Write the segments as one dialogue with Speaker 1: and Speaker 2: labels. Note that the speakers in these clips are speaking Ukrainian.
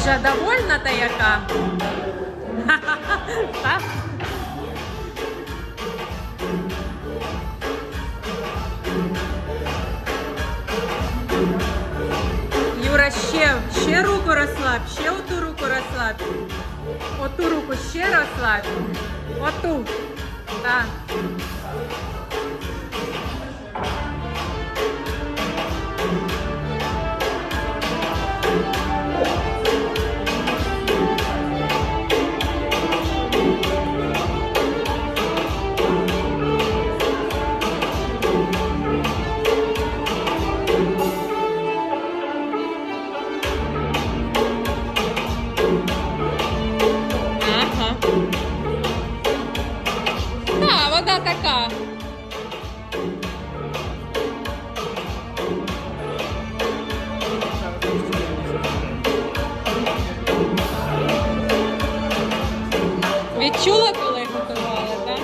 Speaker 1: Уже довольна та яка? Юра, ще руку розслабь, ще оту руку розслабь. Оту руку ще розслабь. Оту. Так. Ага. Так, вода така. Відчула, коли готували, так?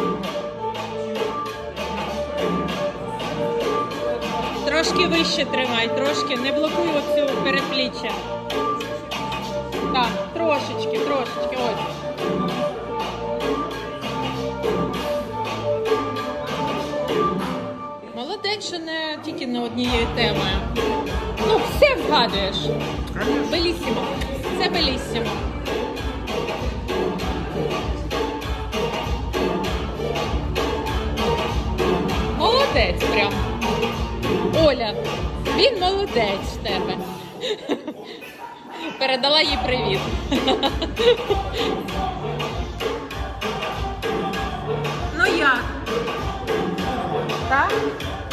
Speaker 1: Трошки вище тримай, трошки, не блокуй оцю передпліччя. Так, трошечки, ось. Молодець, що не тільки на однією темою. Ну, все вгадуєш. Белісімо. Це белісімо. Молодець прям. Оля, він молодець в тебе. Передала їй привіт. Ну як? Так?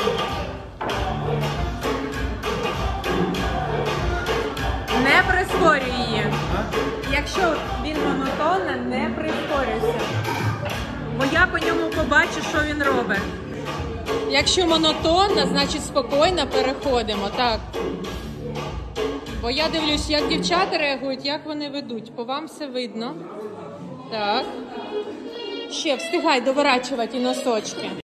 Speaker 1: Не прискорюй її. Якщо він монотонний, не прискорюйся. Бо я по ньому побачу, що він робить. Якщо монотонно, значить спокійно переходимо, так. Бо я дивлюсь, як дівчата реагують, як вони ведуть. По вам все видно. Так. Ще встигай доворачувати і носочки.